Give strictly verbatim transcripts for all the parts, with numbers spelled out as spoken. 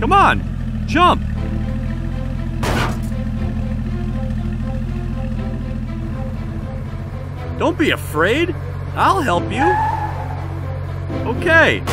Come on, jump. Don't be afraid. I'll help you. Okay.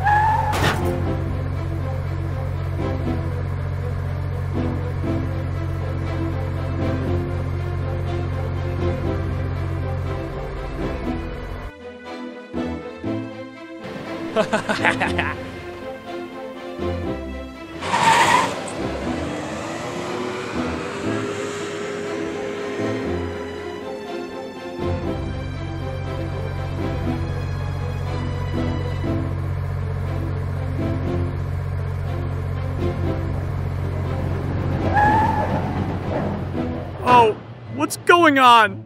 Oh, what's going on?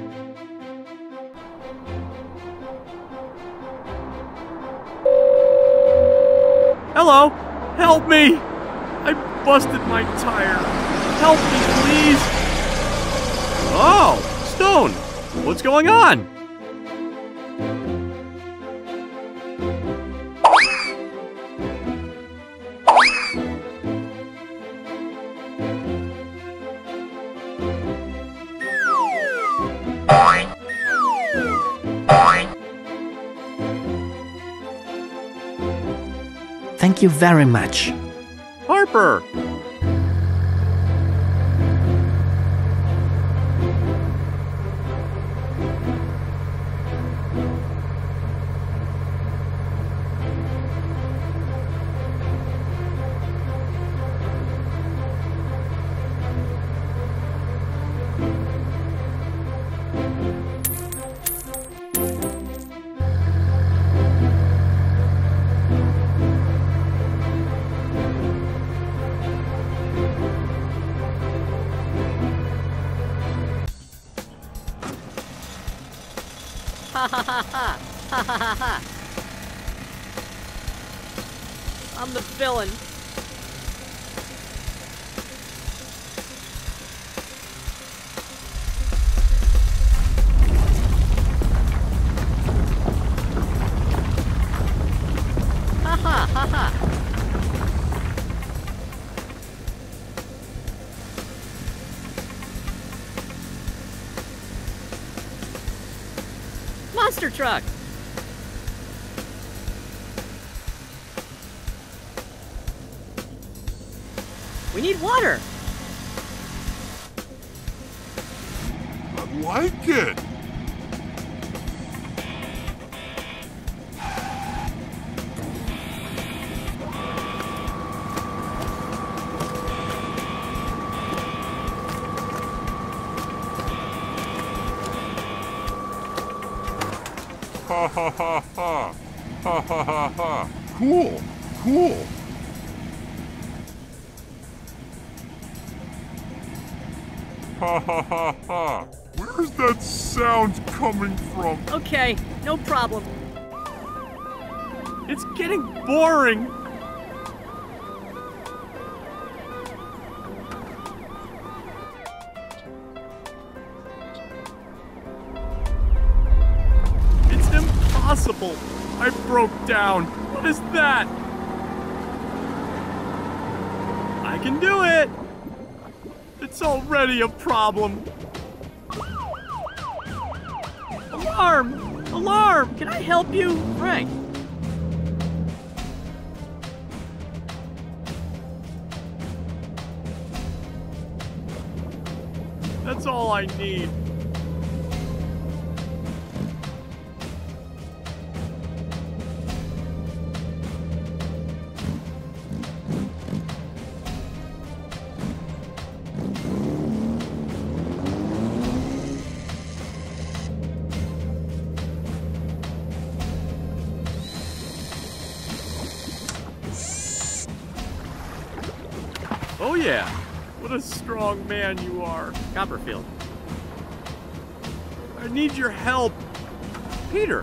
Hello? Help me! I busted my tire. Help me, please! Oh, Stone! What's going on? Thank you very much. Harper! Ha ha ha ha! Ha ha ha ha! I'm the villain. Ha ha ha ha! Monster truck! We need water! I like it! Ha ha ha ha! Ha ha ha ha! Cool! Cool! Ha ha ha ha! Where's that sound coming from? Okay, no problem. It's getting boring! It's impossible! I broke down! What is that? I can do it! It's already a problem! Alarm! Alarm! Can I help you? Right. That's all I need. Oh yeah, what a strong man you are. Copperfield. I need your help. Peter.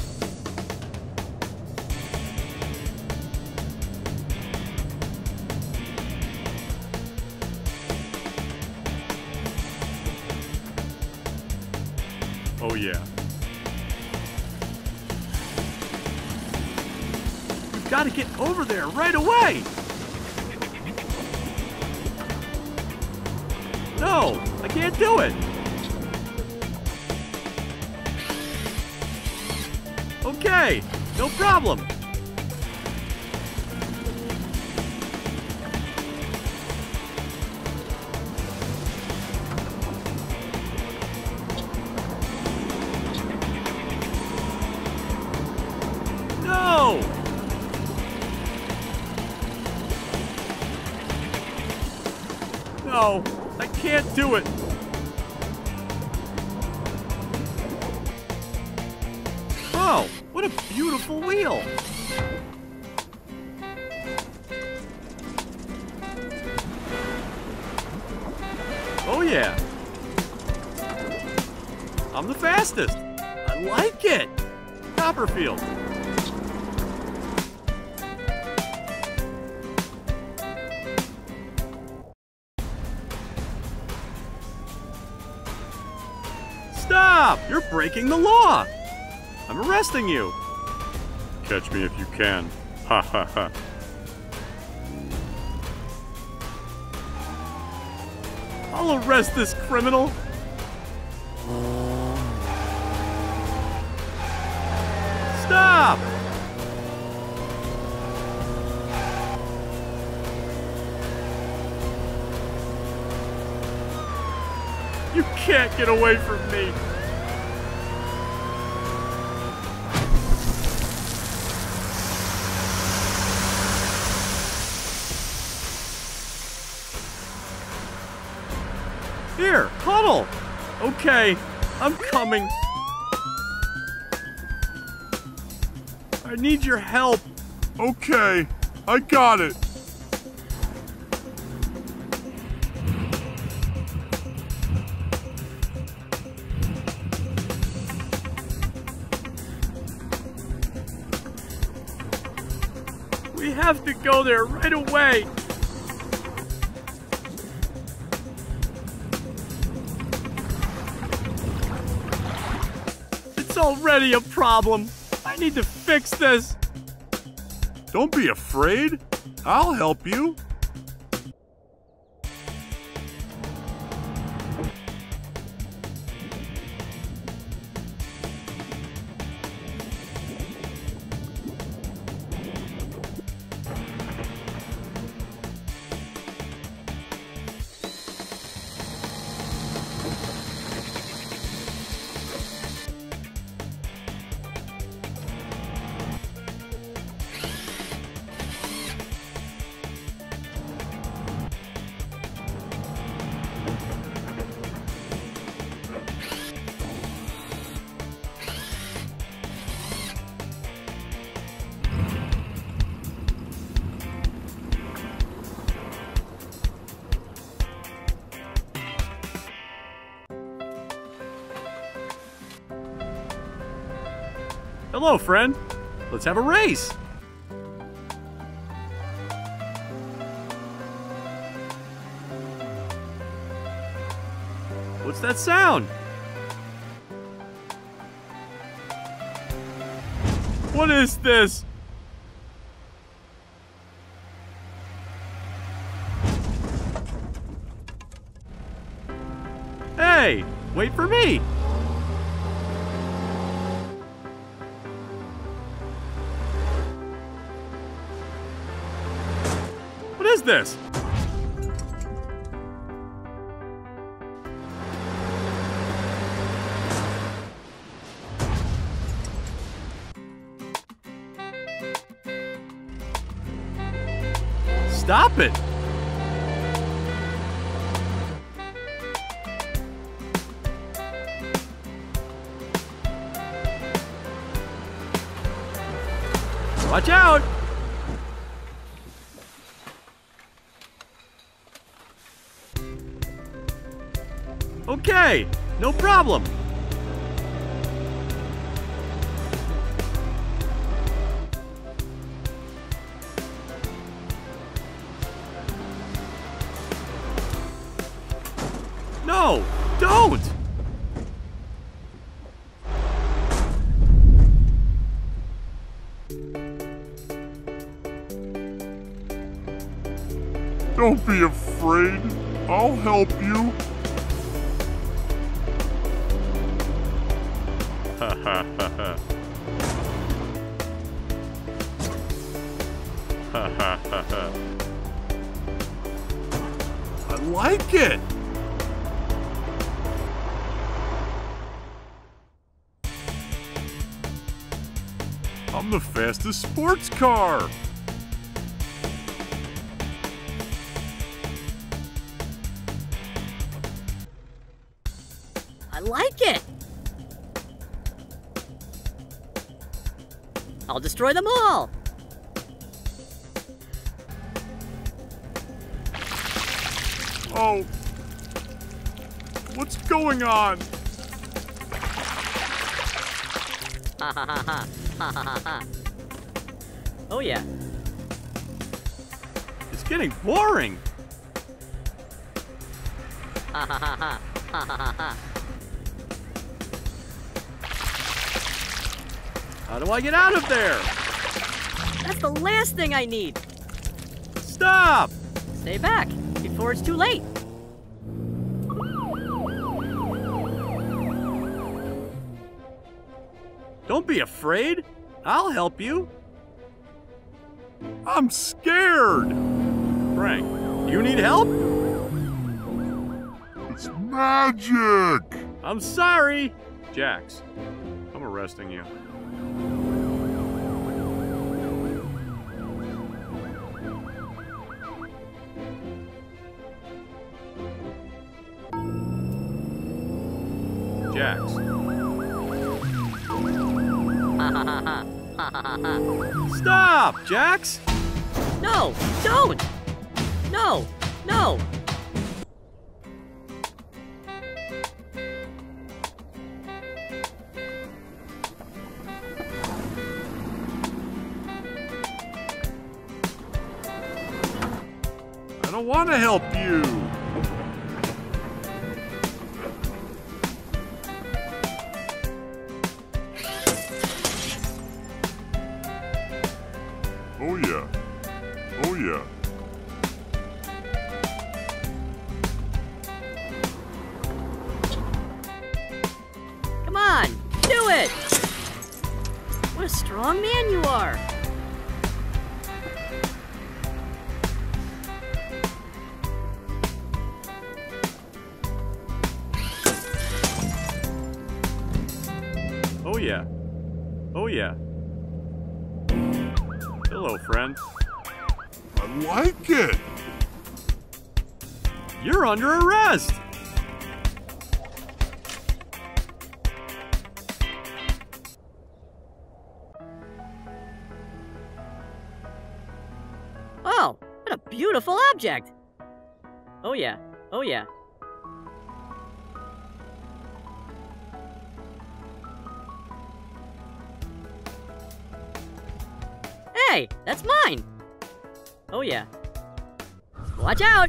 Oh yeah. We've got to get over there right away. No, I can't do it. Okay, no problem. No! No, I can't do it. Oh, what a beautiful wheel. Oh yeah. I'm the fastest. I like it. Copperfield. Stop! You're breaking the law. I'm arresting you. Catch me if you can. Ha ha ha. I'll arrest this criminal. Stop! You can't get away from me. Here, huddle. Okay, I'm coming. I need your help. Okay, I got it. We have to go there right away. It's already a problem. I need to fix this. Don't be afraid. I'll help you. Hello, friend. Let's have a race. What's that sound? What is this? Hey, wait for me. What is this? Stop it! Watch out! Okay, no problem. No, don't! Don't be afraid. I'll help you. Ha ha ha ha. Ha ha ha ha. I like it! I'm the fastest sports car! I like it! I'll destroy them all! Oh. What's going on? Ha ha ha ha. Ha ha ha ha. Oh yeah. It's getting boring. Ha ha ha ha. Ha ha ha ha. How do I get out of there? That's the last thing I need. Stop! Stay back before it's too late. Don't be afraid. I'll help you. I'm scared. Frank, you need help? It's magic! I'm sorry. Jax, I'm arresting you. Jax. Ha ha ha ha. Ha ha ha ha. Stop, Jax! No! Don't! No! No! I don't want to help you. Oh yeah. Oh yeah. Come on! Do it! What a strong man you are! Oh yeah. Oh yeah. Hello, friend. I like it! You're under arrest! Oh, what a beautiful object! Oh yeah, oh yeah. Hey, that's mine! Oh yeah. Watch out!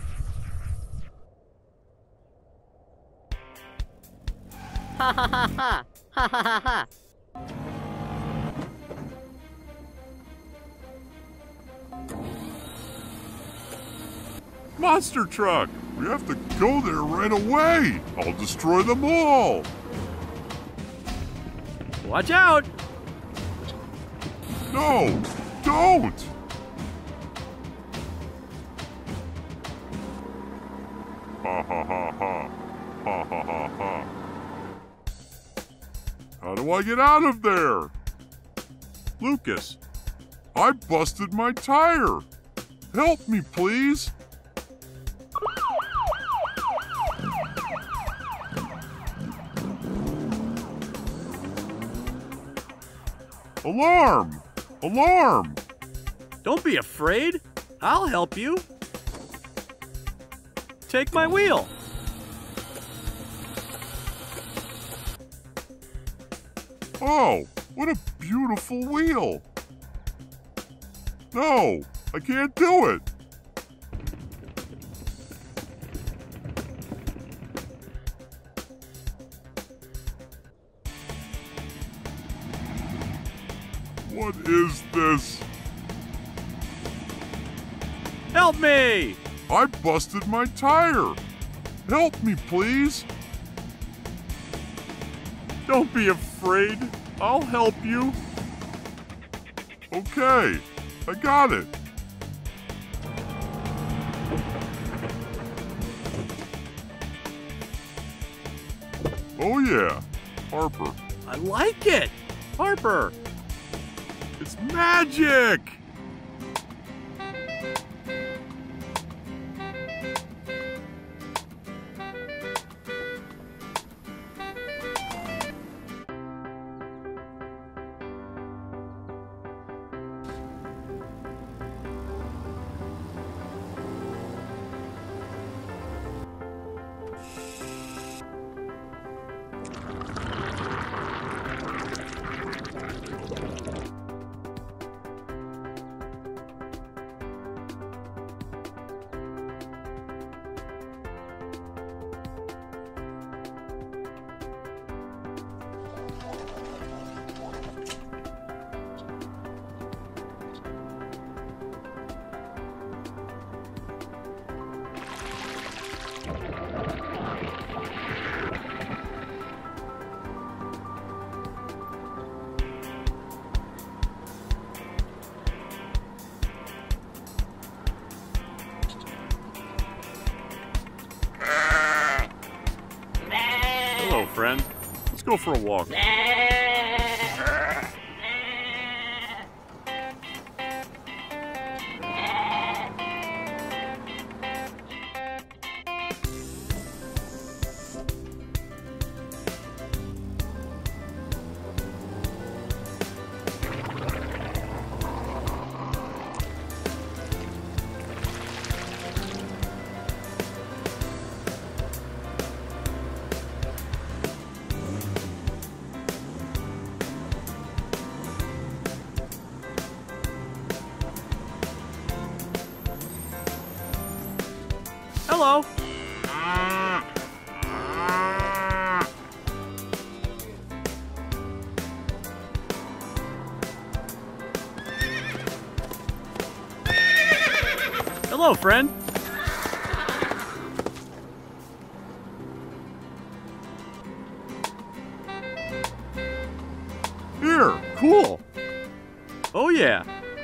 Ha ha ha ha! Ha ha ha ha! Monster truck! We have to go there right away! I'll destroy them all! Watch out! No! Don't! Ha ha ha ha. Ha ha ha ha. How do I get out of there? Lucas, I busted my tire! Help me, please! Alarm! Alarm! don't be afraid. I'll help you. Take my wheel. Oh, what a beautiful wheel! No, I can't do it! What is this? Help me! I busted my tire! Help me, please! Don't be afraid. I'll help you. Okay, I got it. Oh yeah, Harper. I like it! Harper! It's magic! Hello, friend. Let's go for a walk. Hello. Hello, friend. Here! Cool. Oh, yeah.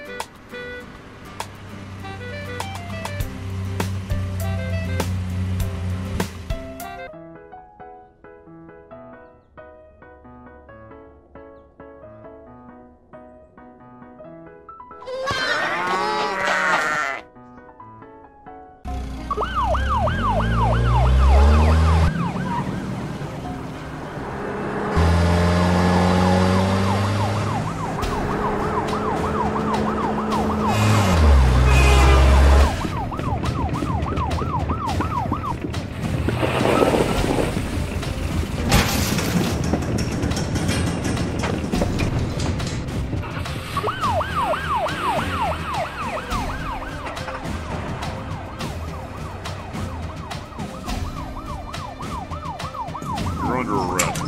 You're under arrest.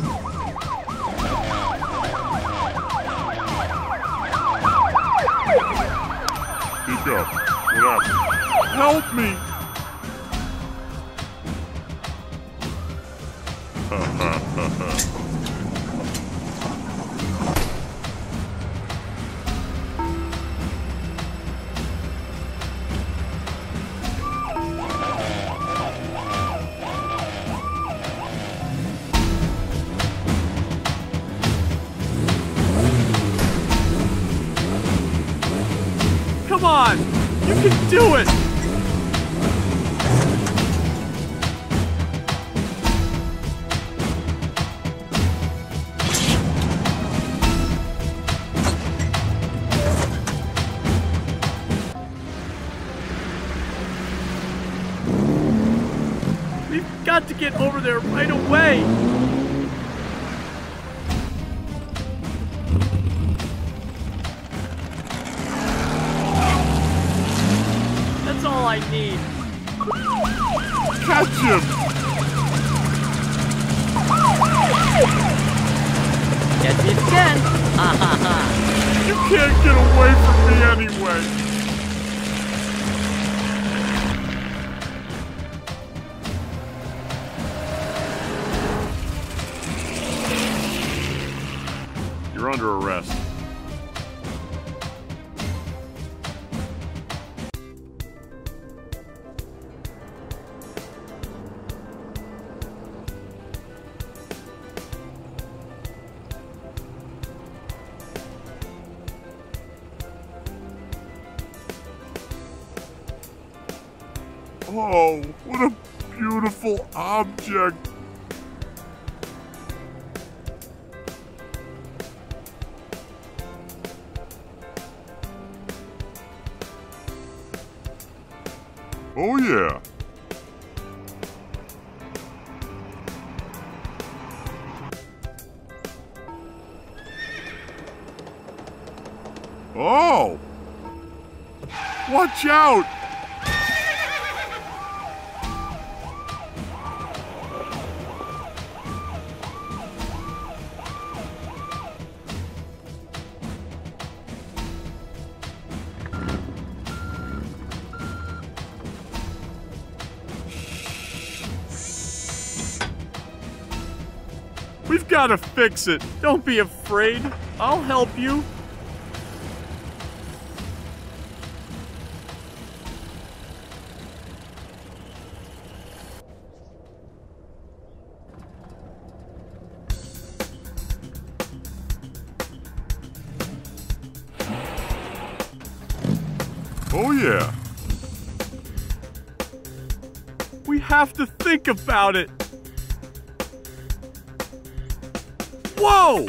Speak up. What happened? Help me! Ha ha ha ha. Come on! You can do it! We've got to get over there right away! That's all I need. Catch him! Catch me if you can. Ha ha ha. You can't get away from me anyway! You're under arrest. Oh, what a beautiful object! Oh yeah! Oh! Watch out! We've got to fix it. Don't be afraid. I'll help you. Oh yeah! We have to think about it. Whoa!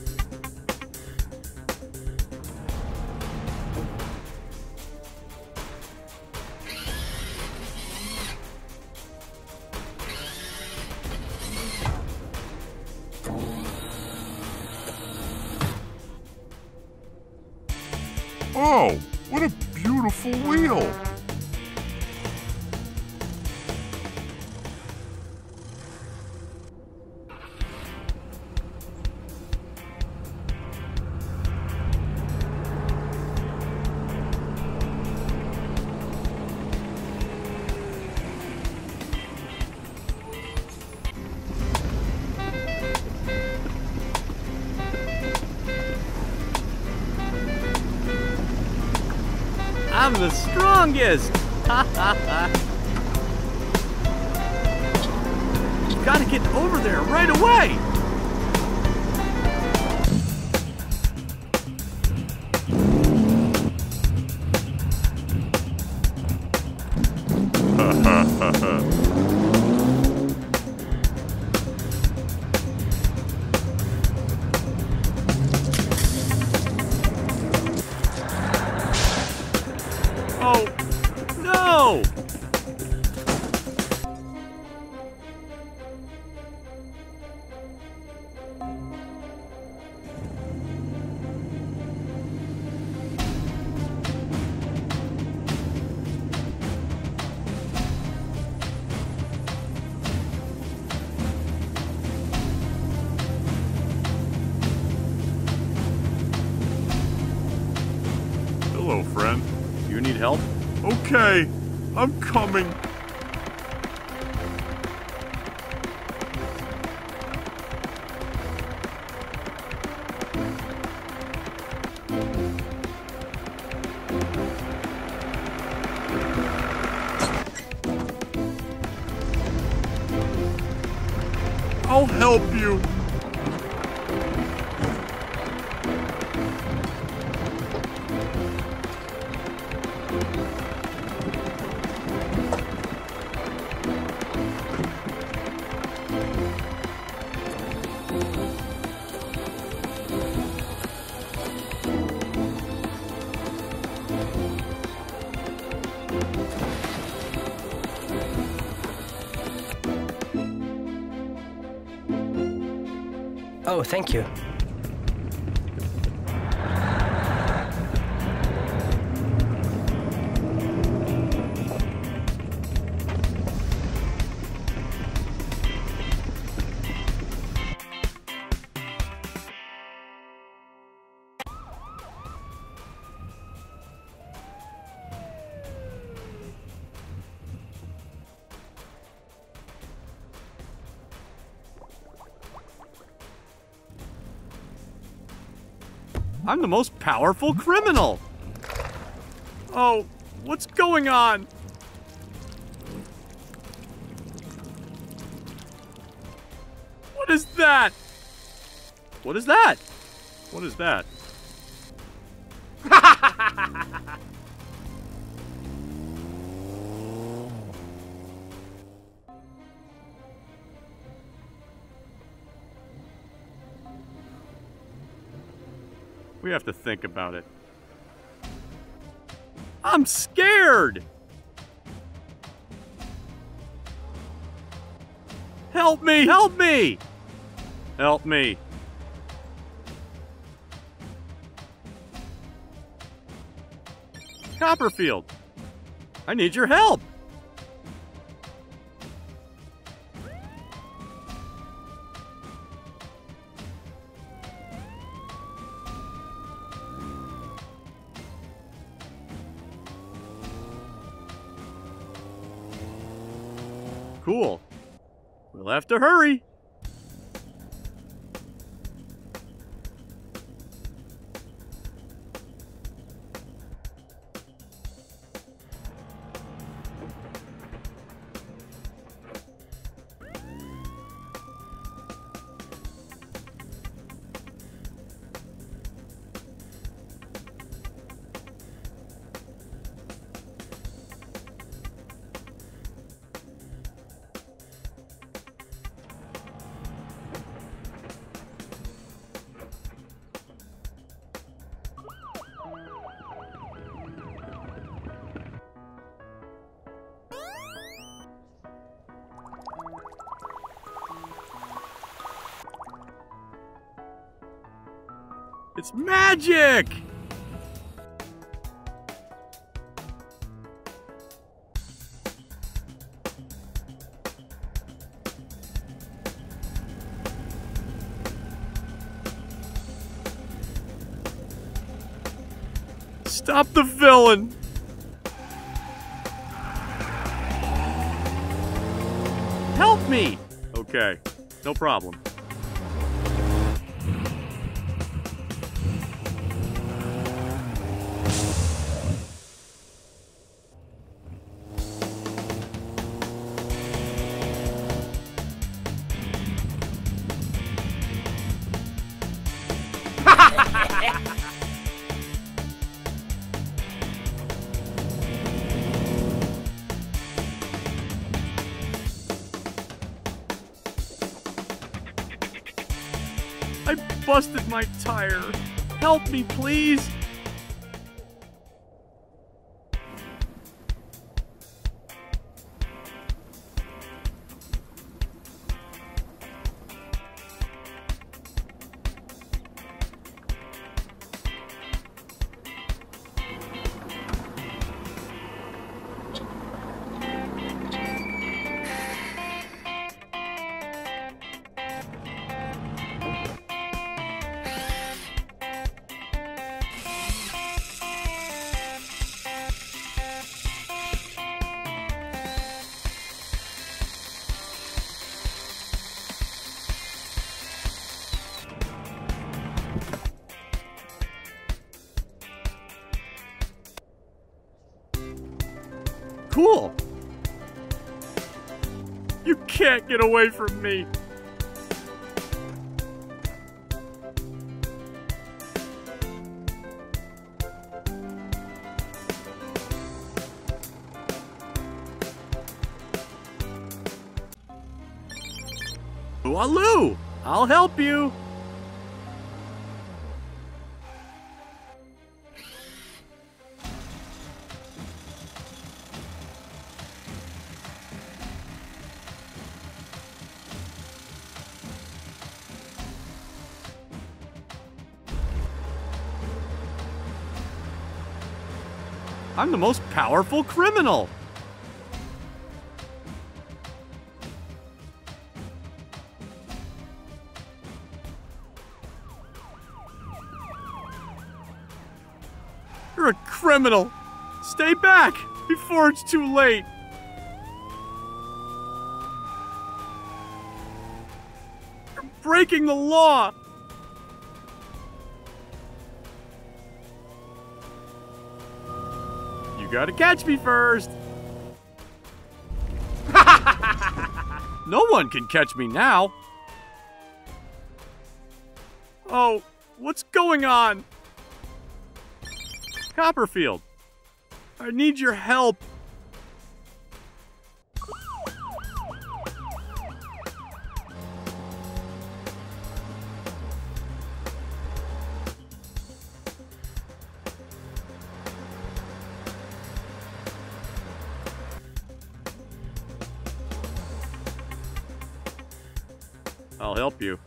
Oh, what a beautiful wheel! I'm the strongest! Ha ha ha! You gotta get over there right away! Ha ha ha ha! Oh, no! Hello, friend. You need help? Okay, I'm coming. I'll help you. Oh, thank you. I'm the most powerful criminal. Oh, what's going on? What is that? What is that? What is that? We have to think about it. I'm scared! Help me! Help me! Help me. Copperfield, I need your help. Cool. We'll have to hurry. It's magic! Stop the villain! Help me! Okay, no problem. I busted my tire. Help me, please. Cool. You can't get away from me. Waloo! I'll help you. I'm the most powerful criminal. You're a criminal. Stay back before it's too late. You're breaking the law. You gotta catch me first! No one can catch me now! Oh, what's going on? Copperfield, I need your help. I'll help you.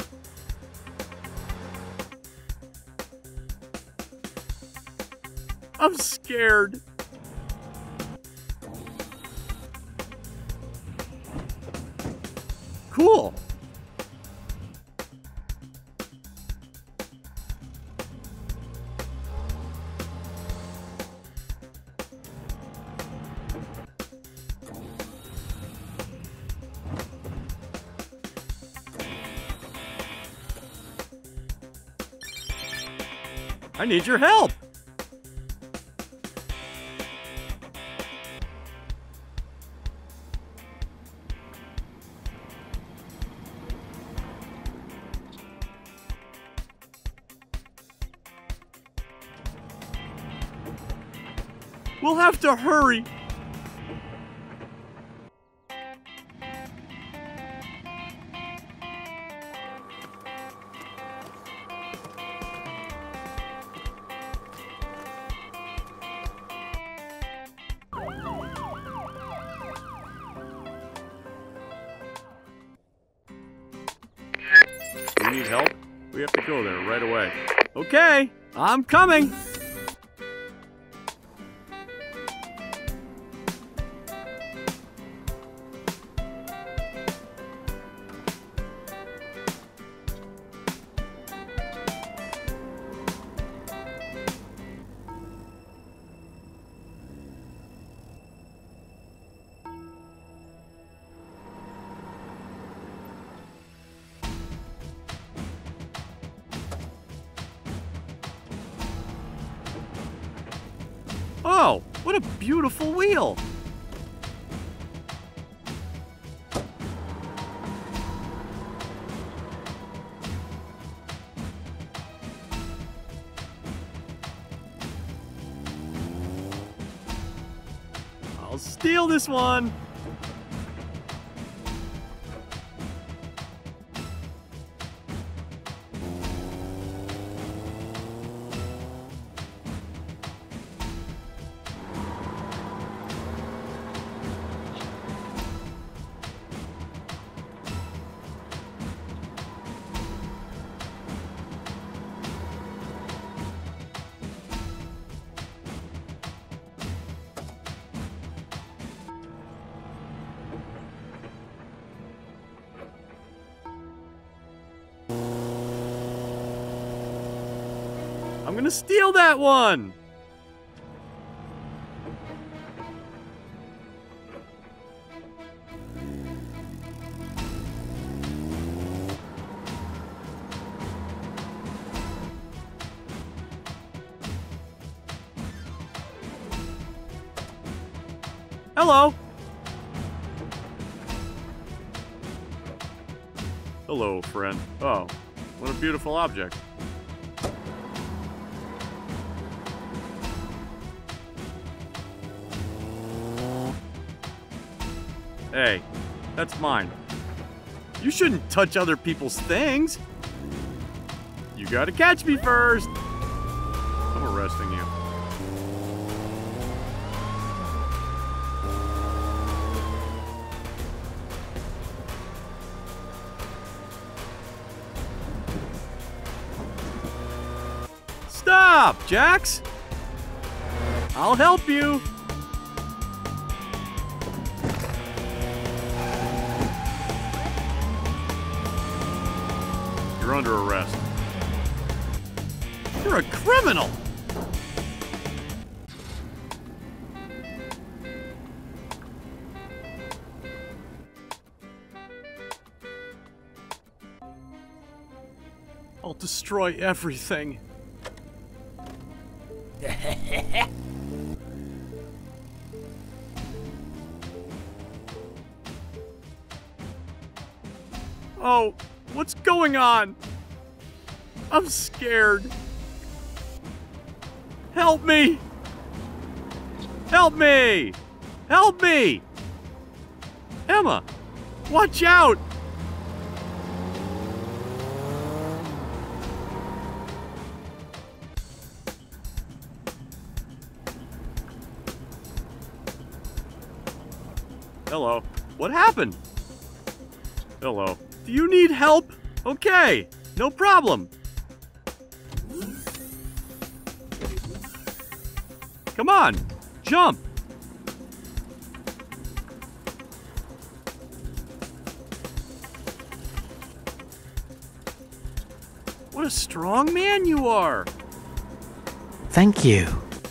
I'm scared. Cool. I need your help. We'll have to hurry. You need help? We have to go there right away. Okay, I'm coming. Oh, what a beautiful wheel! I'll steal this one! I'm gonna steal that one! Hello! Hello, friend. Oh, what a beautiful object. Hey, that's mine. You shouldn't touch other people's things. You gotta catch me first. I'm arresting you. Stop, Jax! I'll help you. You're under arrest. You're a criminal! I'll destroy everything. Oh, what's going on? I'm scared. Help me! Help me! Help me! Emma, watch out! Hello. What happened? Hello. Do you need help? Okay, no problem. Come on, jump. What a strong man you are. Thank you.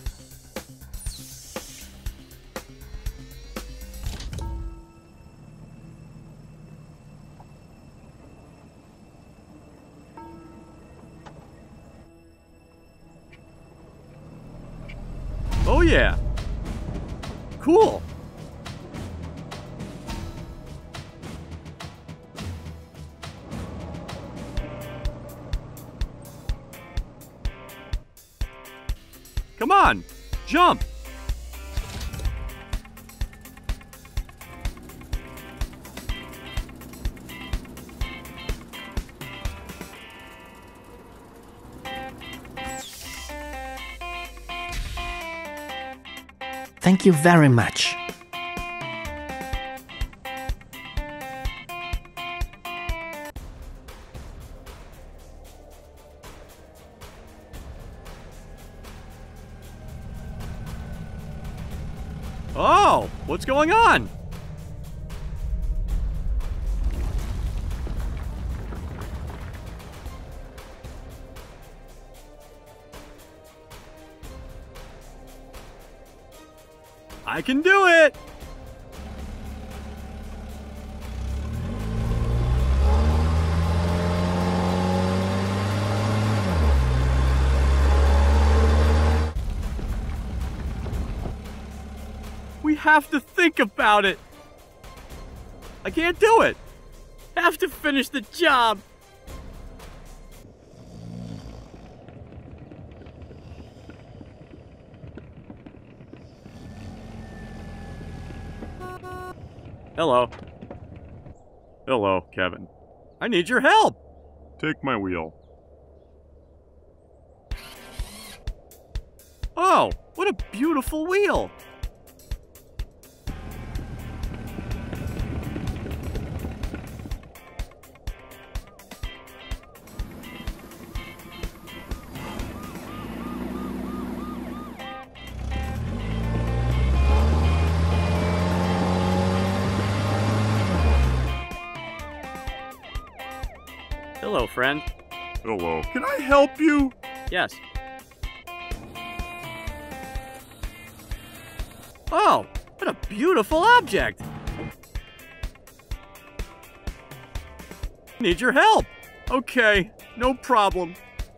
Oh yeah. Cool. Come on, jump. Thank you very much. Oh, what's going on? I can do it! We have to think about it. I can't do it. Have to finish the job. Hello. Hello, Kevin. I need your help. Take my wheel. Oh, what a beautiful wheel. Hello, friend. Hello. Can I help you? Yes. Oh, what a beautiful object. Need your help. Okay, no problem.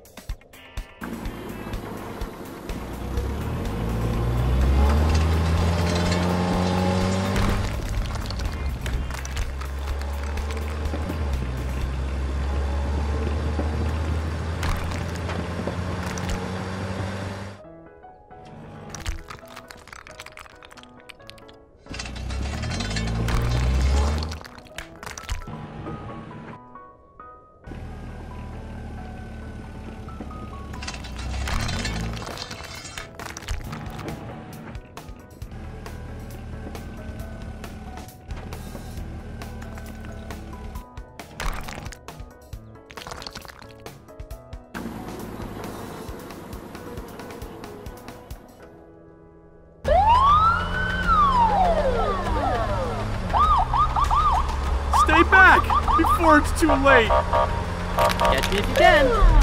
Stay back before it's too late. Catch me if you can.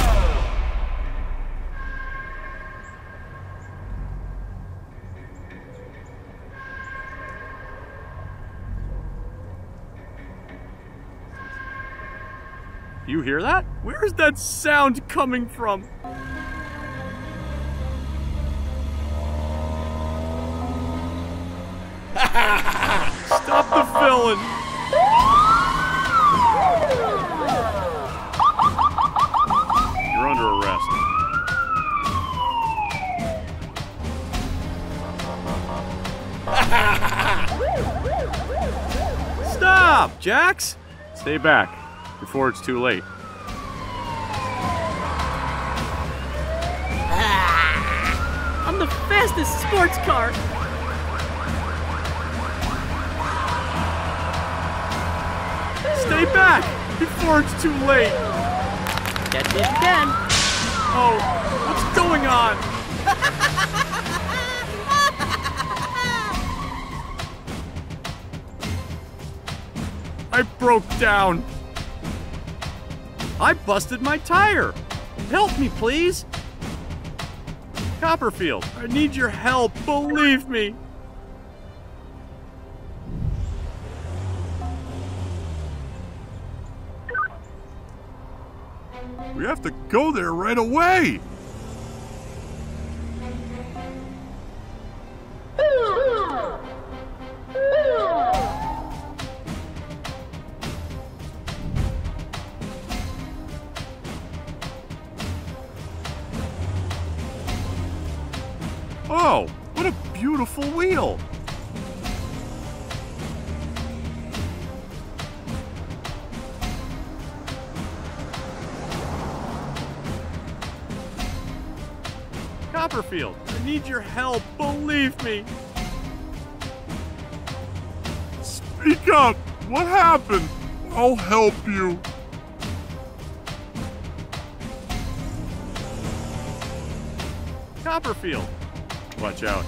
You hear that? Where's that sound coming from? Stop the villain! job, Jax! Stay back before it's too late. I'm the fastest sports car. Stay back before it's too late. Catch me if you can. Oh, what's going on? I broke down. I busted my tire. Help me, please. Copperfield, I need your help. Believe me. We have to go there right away. Oh, what a beautiful wheel. Copperfield, I need your help. Believe me. Speak up. What happened? I'll help you. Copperfield. Watch out.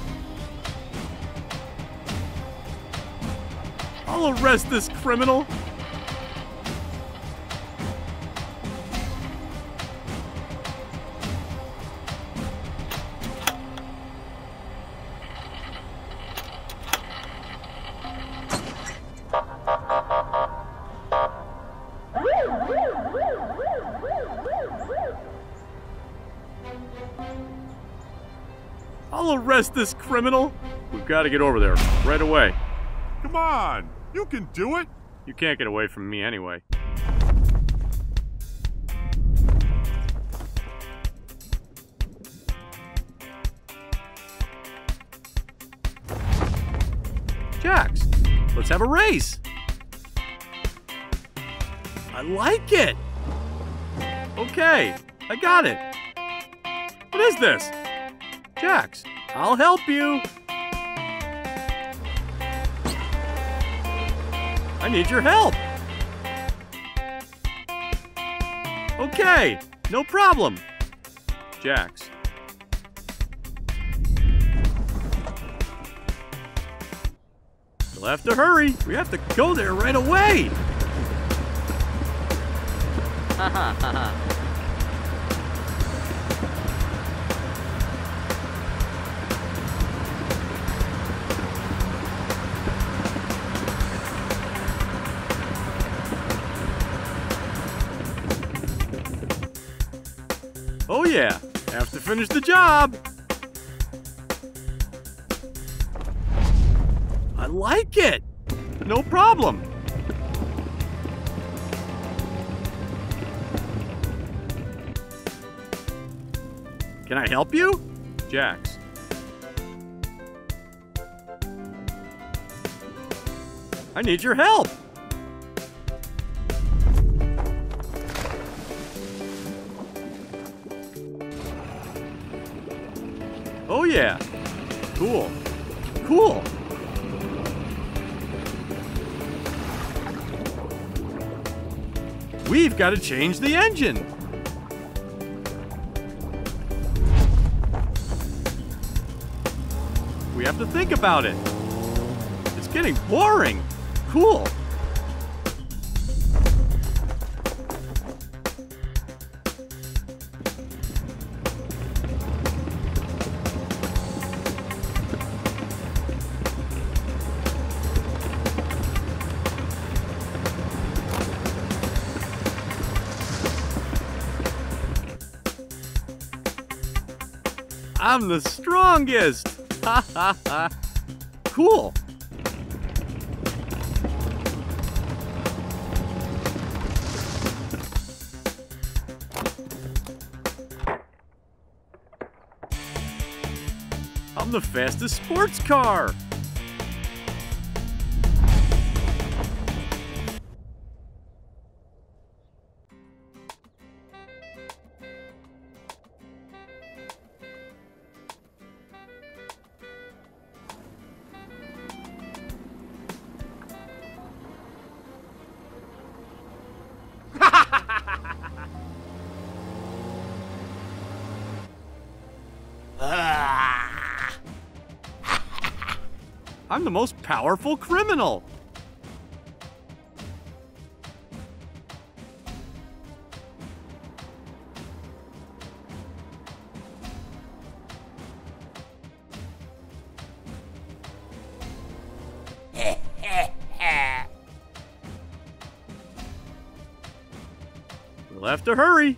I'll arrest this criminal. I'll arrest this criminal. We've got to get over there right away. Come on, you can do it. You can't get away from me anyway. Jax, let's have a race. I like it. Okay, I got it. What is this? Jax, I'll help you. I need your help. Okay, no problem. Jax. You'll have to hurry. We have to go there right away. Ha ha ha ha. Oh yeah, have to finish the job. I like it. No problem. Can I help you? Jax. I need your help. Oh yeah. Cool. Cool. We've got to change the engine. We have to think about it. It's getting boring. Cool. I'm the strongest! Ha ha ha! Cool! I'm the fastest sports car! I'm the most powerful criminal. We'll have to hurry.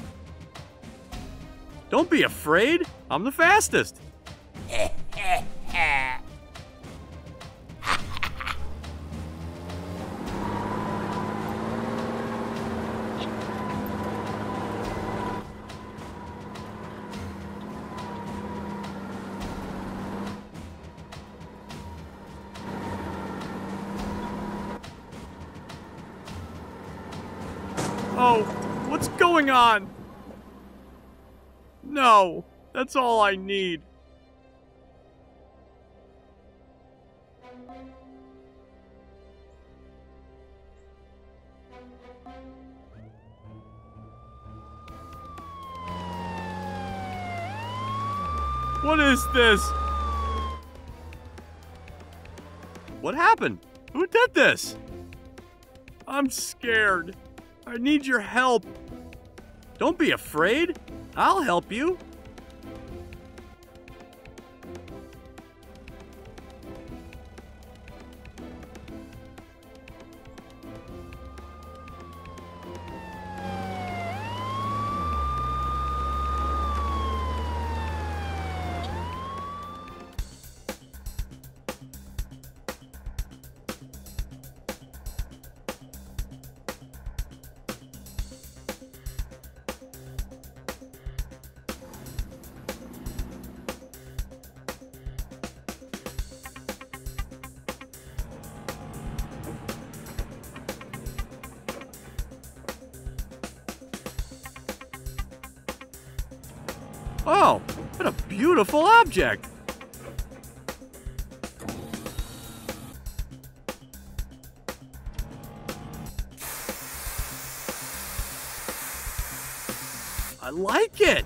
Don't be afraid. I'm the fastest. Oh, what's going on? No, that's all I need. What is this? What happened? Who did this? I'm scared. I need your help. Don't be afraid. I'll help you. Oh, what a beautiful object! I like it!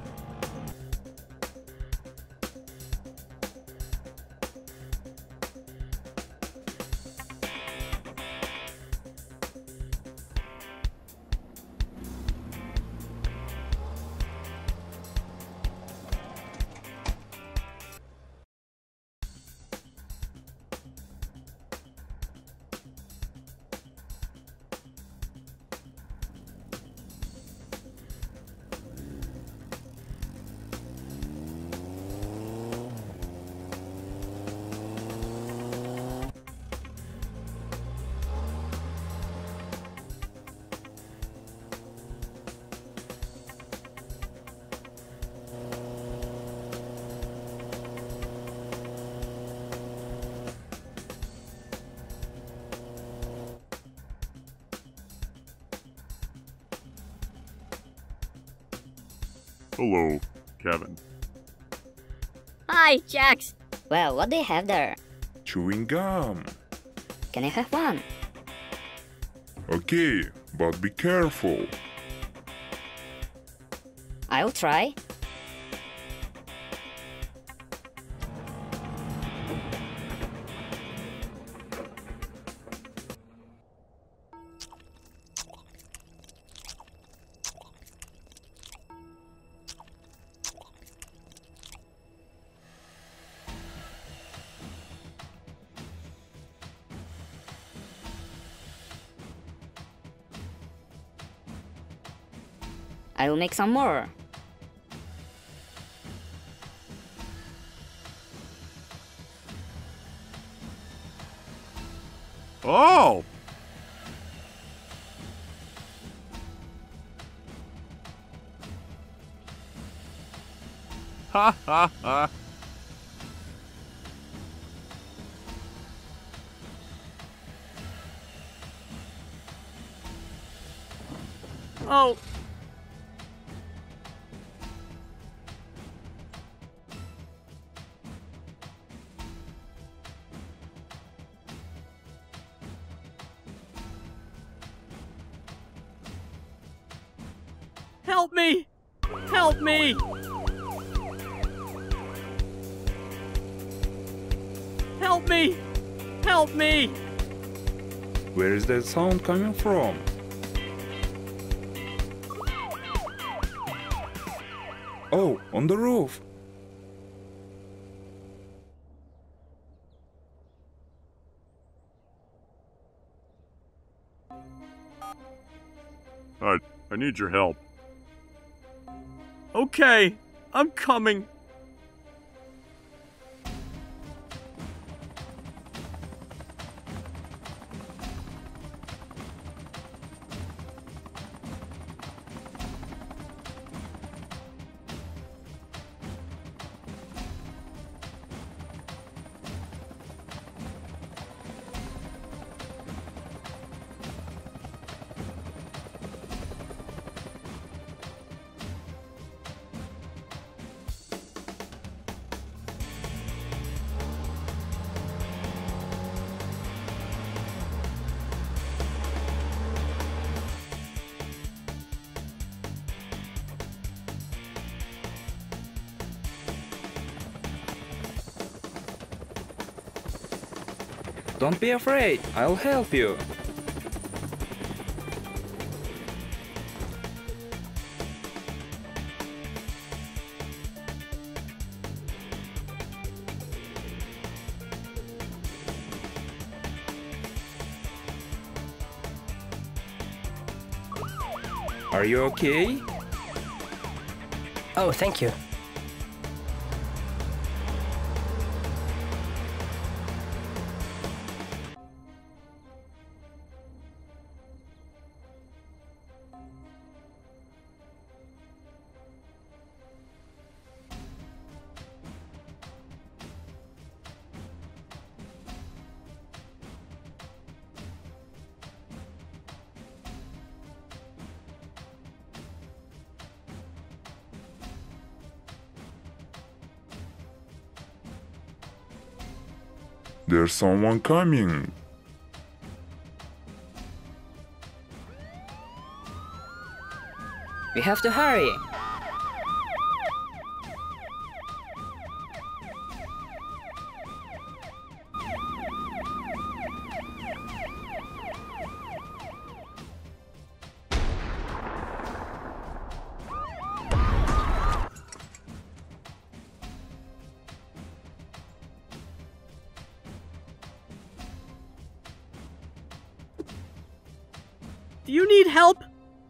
Hello, Kevin. Hi, Jax. Well, what do you have there? Chewing gum. Can I have one? Okay, but be careful. I'll try. I'll make some more. Oh! Ha ha ha! Oh! Help me! Help me! Help me! Help me! Where is that sound coming from? Oh, on the roof. I, I need your help. Okay, I'm coming. Don't be afraid, I'll help you. Are you okay? Oh, thank you. There's someone coming. We have to hurry. Do you need help?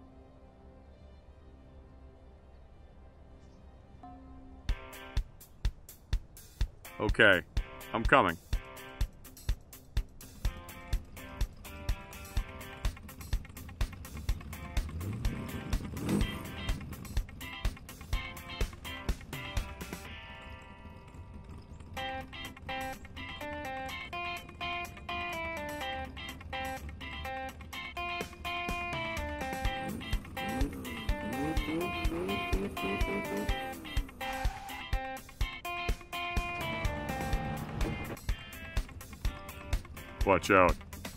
Okay, I'm coming. Watch out.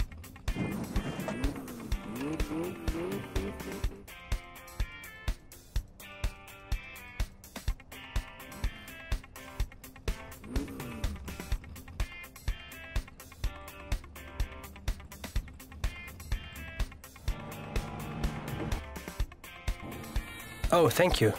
Oh, thank you.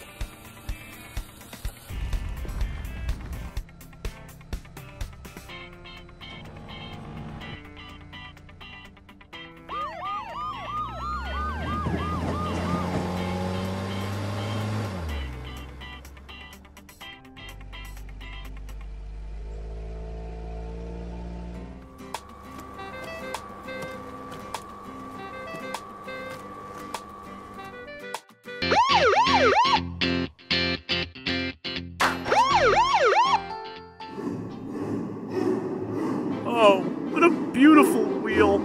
Oh, what a beautiful wheel.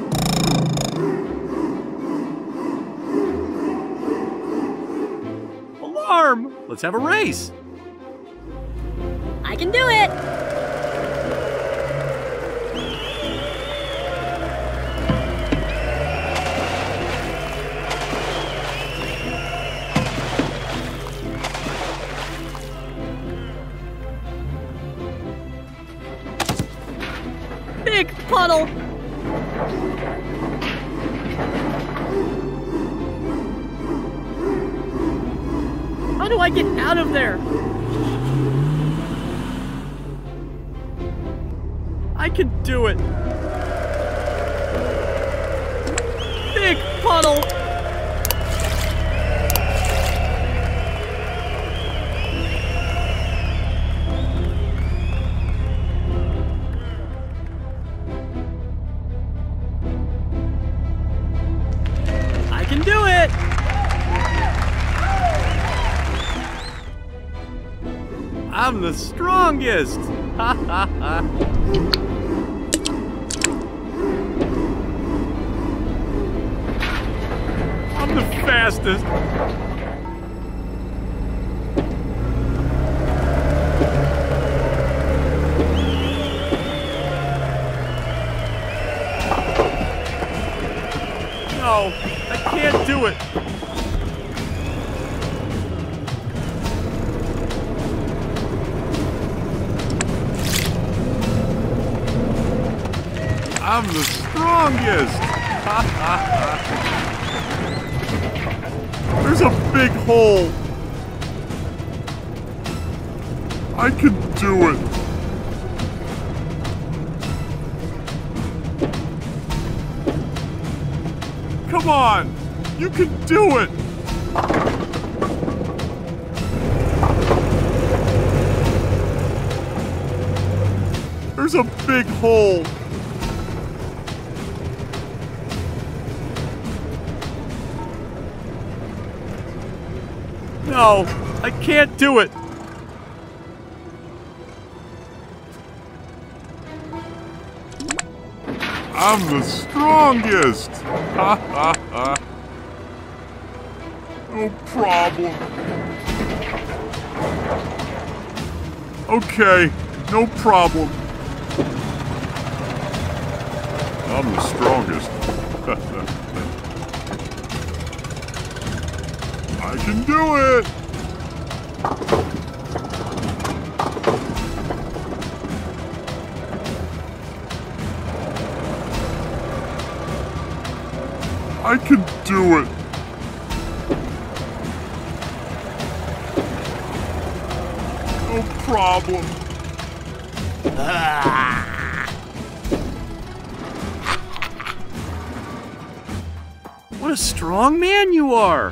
Alarm! Let's have a race. I can do it! Big puddle! How do I get out of there? I can do it! Big puddle! I can do it! I'm the strongest! Ha ha ha! I'm the fastest! No, I can't do it! I'm the strongest! Ha ha ha! There's a big hole! I can do it! Come on! You can do it! There's a big hole! No, I can't do it! I'm the strongest! Ha ha ha! No problem. Okay, no problem. I'm the strongest. I can do it! I can do it! No problem. What a strong man you are!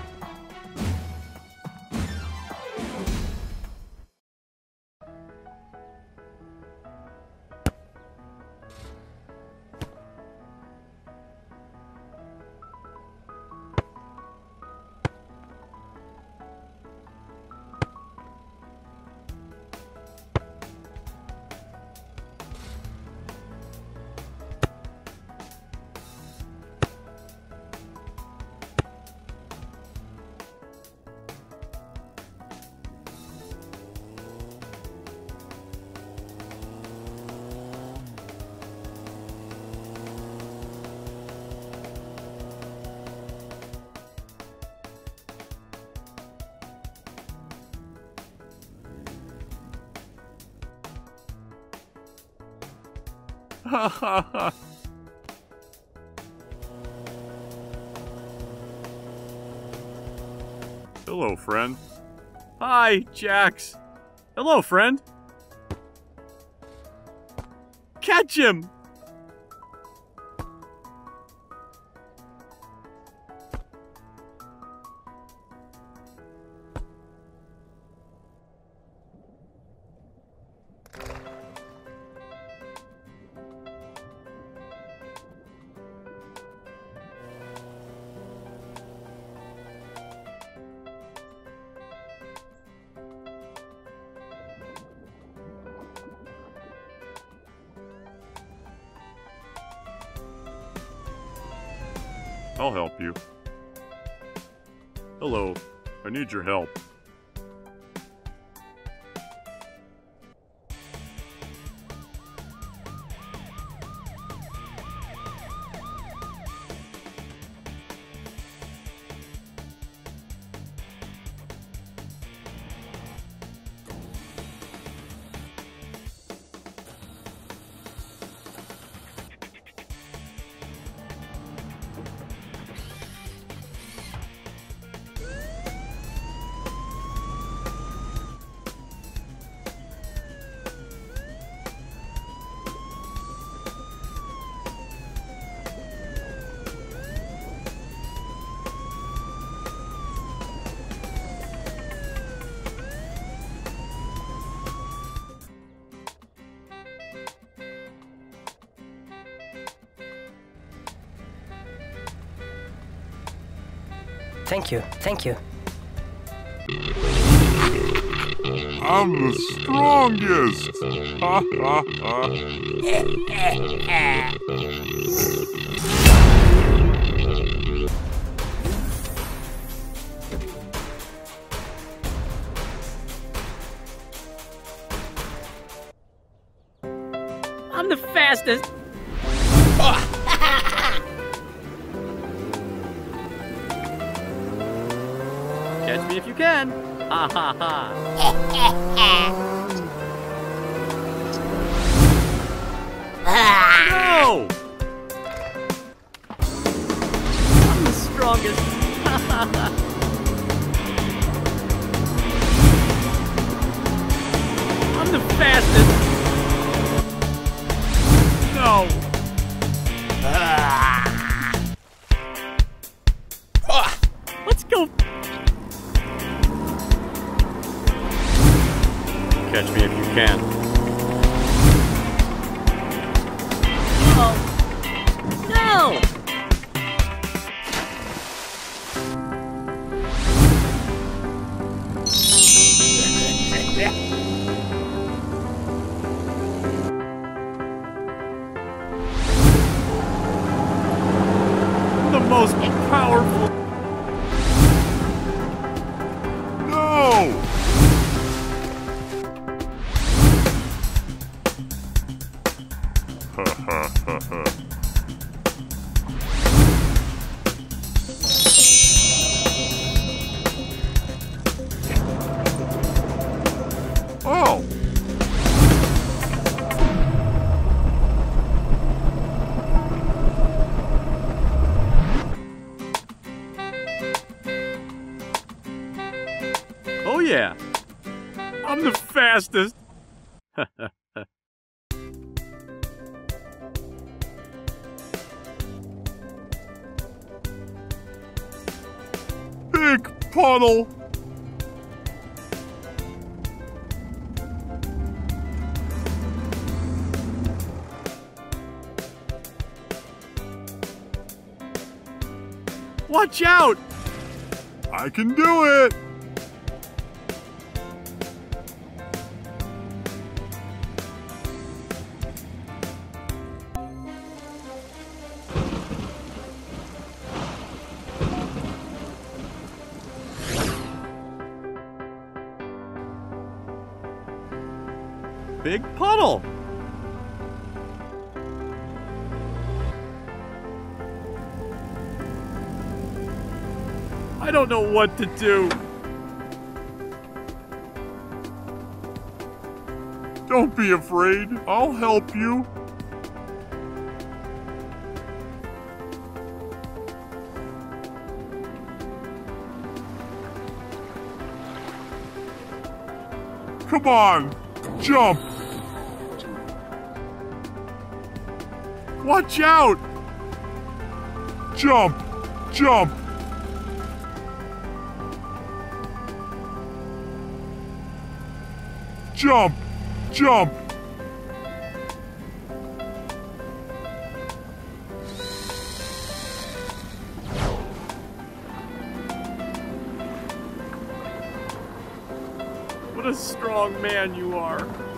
Ha ha ha. Hello, friend. Hi, Jax. Hello, friend. Catch him! I'll help you. Hello. I need your help. Thank you, thank you. I'm the strongest! Ha ha ha! I'm the fastest. Catch me if you can. Ha ha ha. No! I'm the strongest. I'm the fastest. No! Let's go. Catch me if you can. Oh. No! The most powerful. No! Ha ha ha ha. Oh! Oh yeah. I'm the fastest. Big puddle! Watch out! I can do it! Big puddle. I don't know what to do. Don't be afraid. I'll help you. Come on, jump. Watch out! Jump, jump. Jump, jump. What a strong man you are.